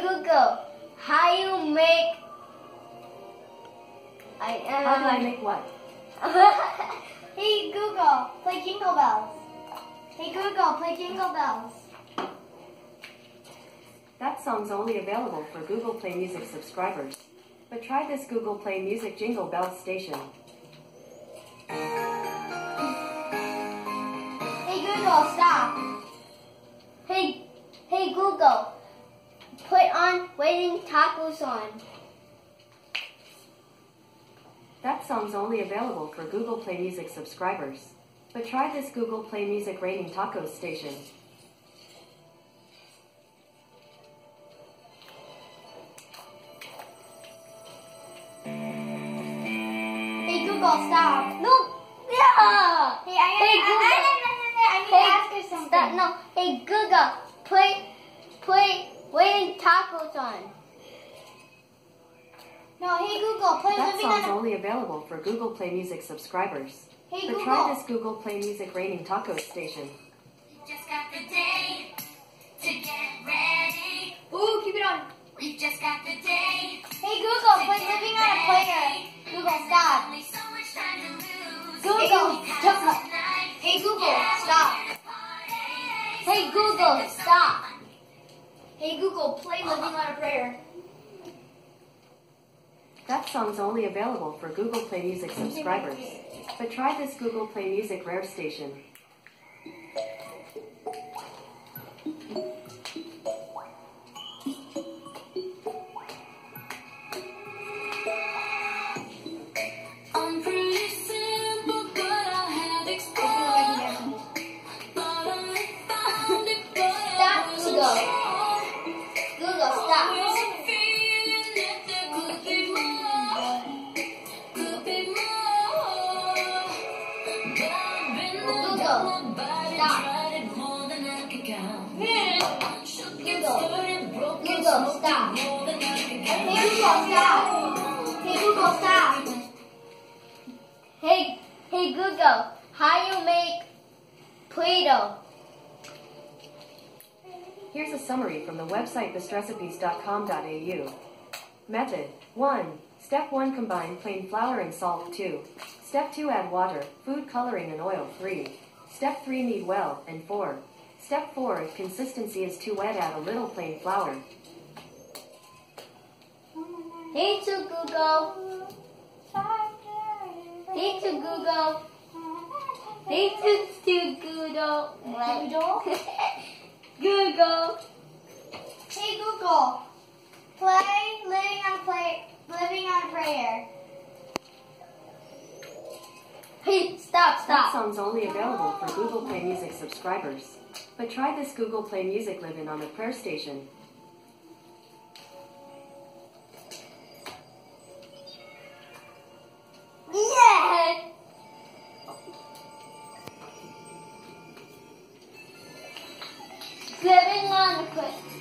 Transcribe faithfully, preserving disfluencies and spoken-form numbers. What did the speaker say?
Google, how you make? I uh, How do I make what? Hey Google, play Jingle Bells. Hey Google, play Jingle Bells. That song's only available for Google Play Music subscribers. But try this Google Play Music Jingle Bells station. Hey Google, stop. Hey, hey Google, put on Waiting Tacos on. That song's only available for Google Play Music subscribers. But try this Google Play Music Raining Tacos station. Hey Google, stop. No. Yeah. Hey, I, hey Google. I, I, I, I need hey, to ask you something. Stop. No. Hey Google, put put Waiting Tacos on. No. Hey Google, put That Living song's on a... only available for Google Play Music subscribers. Hey but Google. try this Google Play Music Raining Tacos station. Just got the day to get ready. Ooh, keep it on. We just got the day. Hey Google, put Living on a Prayer. Google, stop. Only so much time to lose. Google, stop. Hey Google, stop. Hey Google, stop. Hey Google, play Living on a Prayer. That song's only available for Google Play Music subscribers. But try this Google Play Music Rare station. I'm pretty simple, but I have explored. Thought I found it, but Stop, I wasn't Google. sure. Google, stop. Was a feeling that there could be more, could be more. But I've been there, Google, done my body, stop. tried it more than I could count. Shook and Google. stirred and broke and Google, smoked stop. it more than I could Hey count. Google, stop. Hey Google, stop. Hey, hey Google, how you make Play-Doh? Here's a summary from the website best recipes dot com dot a u. Method one. Step one. Combine plain flour and salt. two. Step two. Add water, food coloring and oil. three. Step three. Knead well. And four. Step four. If consistency is too wet, add a little plain flour. Hey to Google. Hey to Google. Hey to, to Google. Google? Google. Hey Google. Play Living on a Play Living on a Prayer. Hey, stop, That stop. song's only available for Google Play Music subscribers. But try this Google Play Music Livin' on the Prayer station. Yeah. Living on a Prayer.